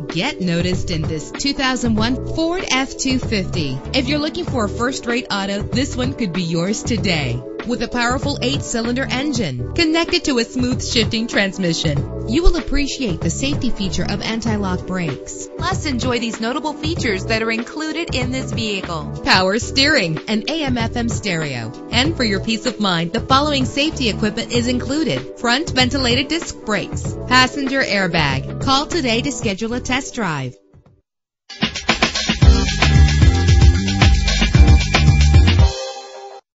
Get noticed in this 2001 Ford F-250. If you're looking for a first-rate auto, this one could be yours today. With a powerful 8-cylinder engine connected to a smooth shifting transmission, you will appreciate the safety feature of anti-lock brakes. Plus, enjoy these notable features that are included in this vehicle: power steering, an AM/FM stereo. And for your peace of mind, the following safety equipment is included: front ventilated disc brakes, passenger airbag. Call today to schedule a test drive.